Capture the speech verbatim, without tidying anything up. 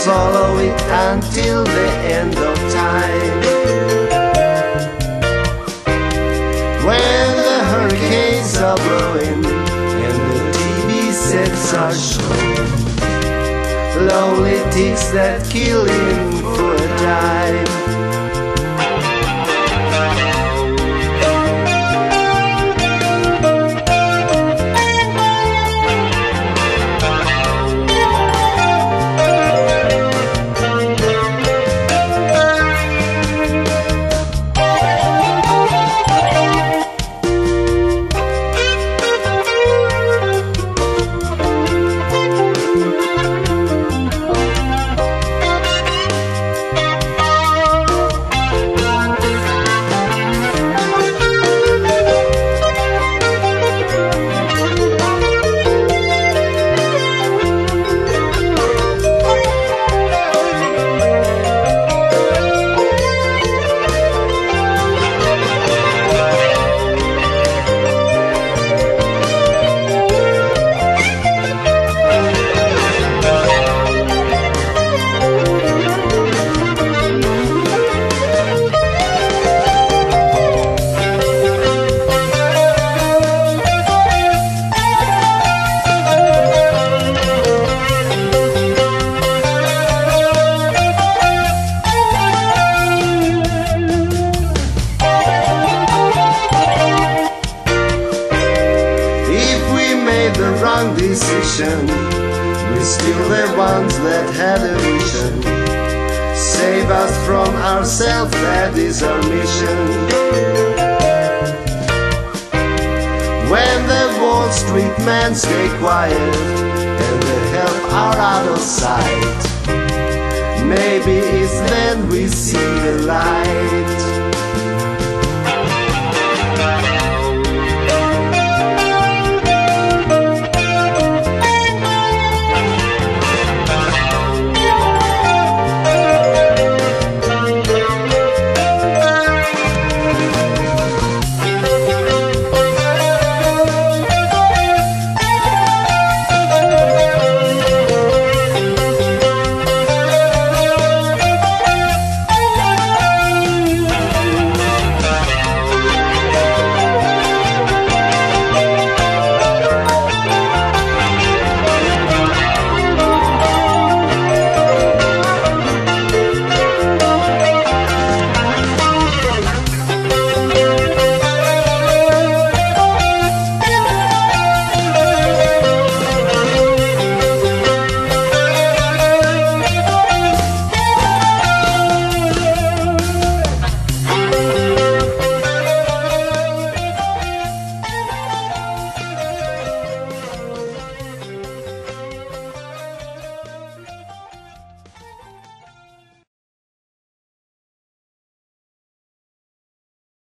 follow it until the end of time. When the hurricanes are blowing and the T V sets are showing lonely ticks that kill him for a dime. The wrong decision, we're still the ones that had a vision. Save us from ourselves, that is our mission. When the Wall Street men stay quiet and the help are out of sight, maybe it's then we see the light.